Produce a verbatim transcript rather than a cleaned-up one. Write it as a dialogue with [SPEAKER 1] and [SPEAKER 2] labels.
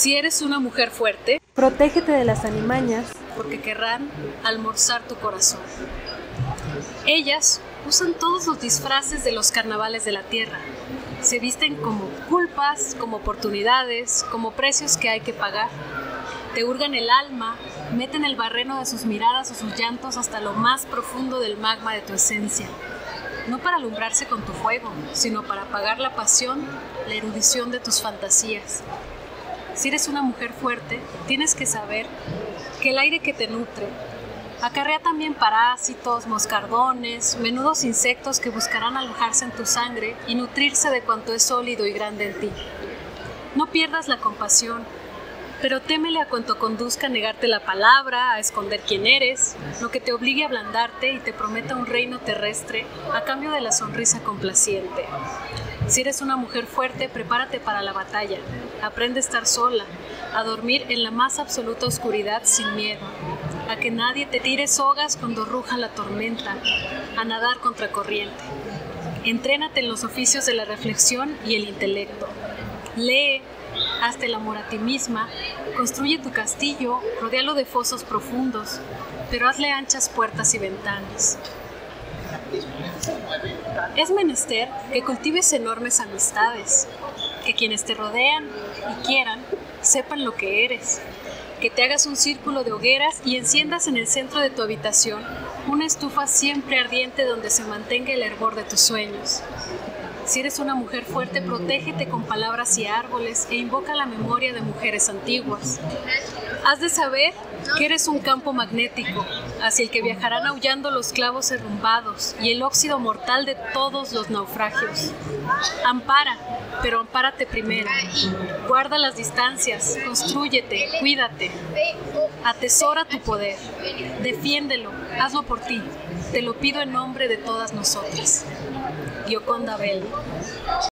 [SPEAKER 1] Si eres una mujer fuerte,
[SPEAKER 2] protégete de las alimañas,
[SPEAKER 1] porque querrán almorzar tu corazón. Ellas usan todos los disfraces de los carnavales de la tierra. Se visten como culpas, como oportunidades, como precios que hay que pagar. Te hurgan el alma, meten el barreno de sus miradas o sus llantos hasta lo más profundo del magma de tu esencia. No para alumbrarse con tu fuego, sino para apagar la pasión, la erudición de tus fantasías. Si eres una mujer fuerte, tienes que saber que el aire que te nutre acarrea también parásitos, moscardones, menudos insectos que buscarán alojarse en tu sangre y nutrirse de cuanto es sólido y grande en ti. No pierdas la compasión, pero témele a cuanto conduzca a negarte la palabra, a esconder quién eres, lo que te obligue a ablandarte y te prometa un reino terrestre a cambio de la sonrisa complaciente. Si eres una mujer fuerte, prepárate para la batalla. Aprende a estar sola, a dormir en la más absoluta oscuridad sin miedo, a que nadie te tire sogas cuando ruja la tormenta, a nadar contracorriente. Entrénate en los oficios de la reflexión y el intelecto. Lee, hazte el amor a ti misma, construye tu castillo, rodéalo de fosos profundos, pero hazle anchas puertas y ventanas. Es menester que cultives enormes amistades, que quienes te rodean y quieran sepan lo que eres, que te hagas un círculo de hogueras y enciendas en el centro de tu habitación una estufa siempre ardiente donde se mantenga el hervor de tus sueños. Si eres una mujer fuerte, protégete con palabras y árboles e invoca la memoria de mujeres antiguas. Has de saber que eres un campo magnético, hacia el que viajarán aullando los clavos derrumbados y el óxido mortal de todos los naufragios. Ampara, pero ampárate primero. Guarda las distancias, constrúyete, cuídate. Atesora tu poder. Defiéndelo, hazlo por ti. Te lo pido en nombre de todas nosotras. Gioconda Belli.